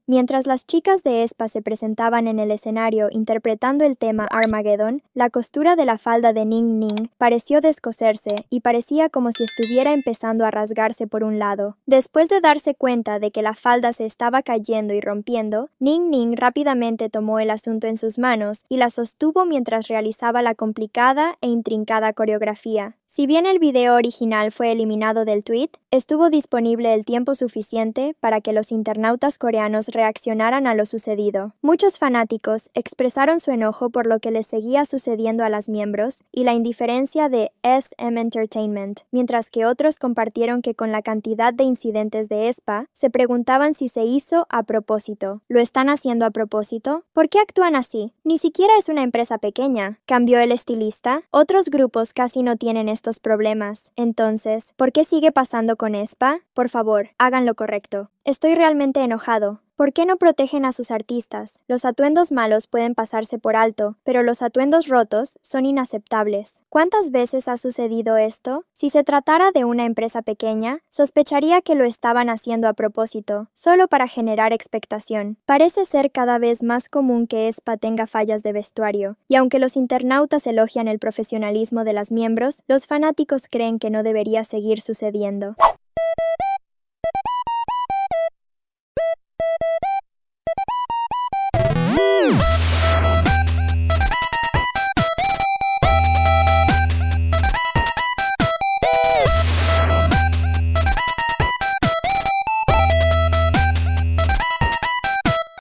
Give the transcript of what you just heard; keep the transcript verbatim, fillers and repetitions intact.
Mientras las chicas de aespa se presentaban en el escenario interpretando el tema Armageddon, la costura de la falda de Ning Ning pareció descoserse y parecía como si estuviera empezando a rasgarse por un lado. Después de darse cuenta de que la falda se estaba cayendo y rompiendo, Ning Ning rápidamente tomó el asunto en sus manos y la sostuvo mientras realizaba la complicada e intrincada coreografía. Si bien el video original fue eliminado del tweet, estuvo disponible el tiempo suficiente para que los internautas coreanos reaccionaran a lo sucedido. Muchos fanáticos expresaron su enojo por lo que les seguía sucediendo a las miembros y la indiferencia de S M Entertainment, mientras que otros compartieron que con la cantidad de incidentes de aespa, se preguntaban si se hizo a propósito. ¿Lo están haciendo a propósito? ¿Por qué actúan así? Ni siquiera es una empresa pequeña. ¿Cambió el estilista? Otros grupos casi no tienen estos problemas. Entonces, ¿por qué sigue pasando con aespa? Por favor, hagan lo correcto. Estoy realmente enojado. ¿Por qué no protegen a sus artistas? Los atuendos malos pueden pasarse por alto, pero los atuendos rotos son inaceptables. ¿Cuántas veces ha sucedido esto? Si se tratara de una empresa pequeña, sospecharía que lo estaban haciendo a propósito, solo para generar expectación. Parece ser cada vez más común que aespa tenga fallas de vestuario, y aunque los internautas elogian el profesionalismo de las miembros, los fanáticos creen que no debería seguir sucediendo.